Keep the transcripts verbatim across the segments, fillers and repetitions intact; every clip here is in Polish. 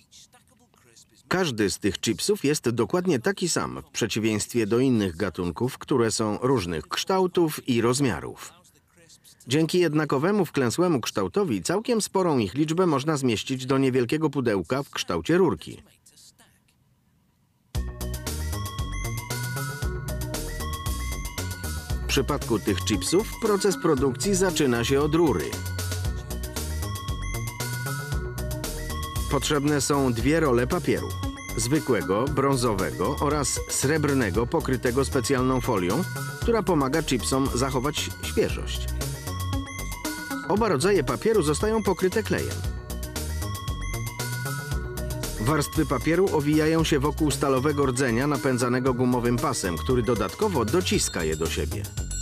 Każdy z tych chipsów jest dokładnie taki sam, w przeciwieństwie do innych gatunków, które są różnych kształtów i rozmiarów. Dzięki jednakowemu wklęsłemu kształtowi całkiem sporą ich liczbę można zmieścić do niewielkiego pudełka w kształcie rurki. W przypadku tych chipsów proces produkcji zaczyna się od rury. Potrzebne są dwie role papieru. Zwykłego, brązowego oraz srebrnego pokrytego specjalną folią, która pomaga chipsom zachować świeżość. Oba rodzaje papieru zostają pokryte klejem. Warstwy papieru owijają się wokół stalowego rdzenia napędzanego gumowym pasem, który dodatkowo dociska je do siebie.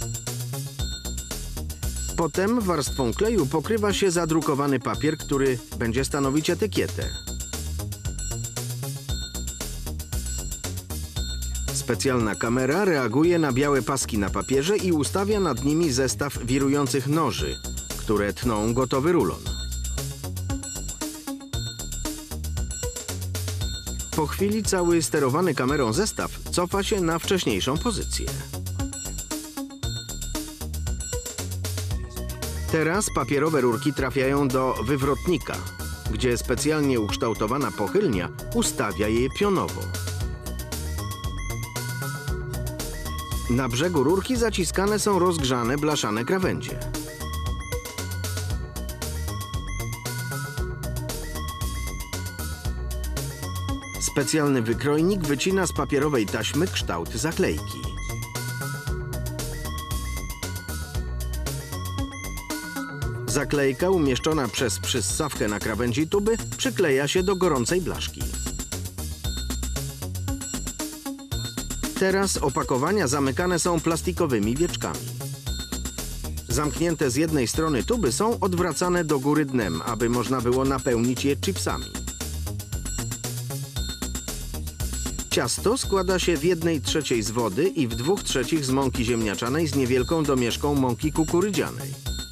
Potem warstwą kleju pokrywa się zadrukowany papier, który będzie stanowić etykietę. Specjalna kamera reaguje na białe paski na papierze i ustawia nad nimi zestaw wirujących noży, które tną gotowy rulon. Po chwili cały sterowany kamerą zestaw cofa się na wcześniejszą pozycję. Teraz papierowe rurki trafiają do wywrotnika, gdzie specjalnie ukształtowana pochylnia ustawia je pionowo. Na brzegu rurki zaciskane są rozgrzane blaszane krawędzie. Specjalny wykrojnik wycina z papierowej taśmy kształt zaklejki. Zaklejka umieszczona przez przyssawkę na krawędzi tuby przykleja się do gorącej blaszki. Teraz opakowania zamykane są plastikowymi wieczkami. Zamknięte z jednej strony tuby są odwracane do góry dnem, aby można było napełnić je chipsami. Ciasto składa się w jednej trzeciej z wody i w dwóch trzecich z mąki ziemniaczanej z niewielką domieszką mąki kukurydzianej.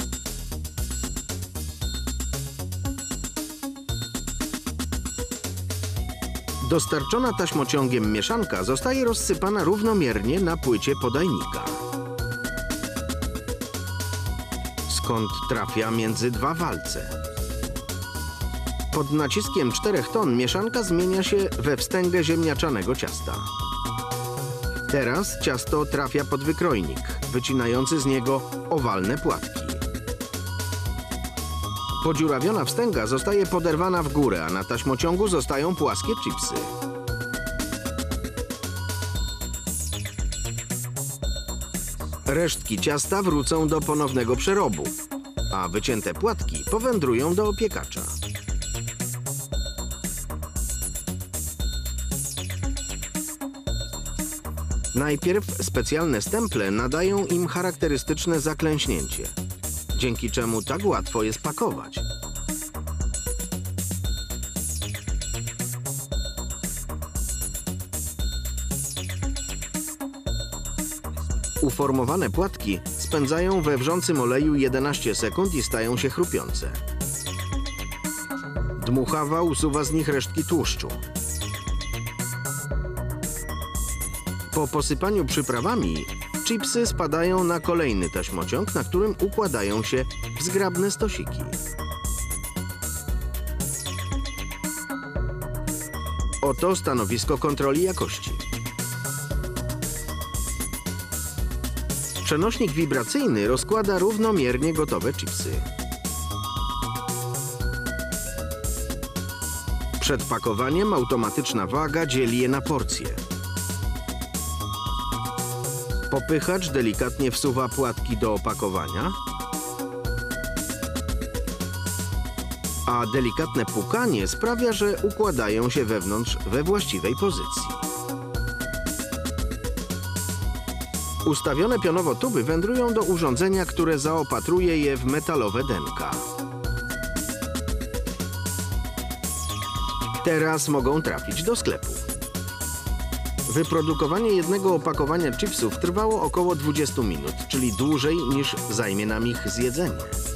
Dostarczona taśmociągiem mieszanka zostaje rozsypana równomiernie na płycie podajnika, skąd trafia między dwa walce. Pod naciskiem czterech ton mieszanka zmienia się we wstęgę ziemniaczanego ciasta. Teraz ciasto trafia pod wykrojnik, wycinający z niego owalne płatki. Podziurawiona wstęga zostaje poderwana w górę, a na taśmociągu zostają płaskie chipsy. Resztki ciasta wrócą do ponownego przerobu, a wycięte płatki powędrują do opiekacza. Najpierw specjalne stemple nadają im charakterystyczne zaklęśnięcie, dzięki czemu tak łatwo je spakować. Uformowane płatki spędzają we wrzącym oleju jedenaście sekund i stają się chrupiące. Dmuchawa usuwa z nich resztki tłuszczu. Po posypaniu przyprawami chipsy spadają na kolejny taśmociąg, na którym układają się w zgrabne stosiki. Oto stanowisko kontroli jakości. Przenośnik wibracyjny rozkłada równomiernie gotowe chipsy. Przed pakowaniem automatyczna waga dzieli je na porcje. Popychacz delikatnie wsuwa płatki do opakowania, a delikatne pukanie sprawia, że układają się wewnątrz we właściwej pozycji. Ustawione pionowo tuby wędrują do urządzenia, które zaopatruje je w metalowe denka. Teraz mogą trafić do sklepu. Wyprodukowanie jednego opakowania chipsów trwało około dwudziestu minut, czyli dłużej niż zajmie nam ich zjedzenie.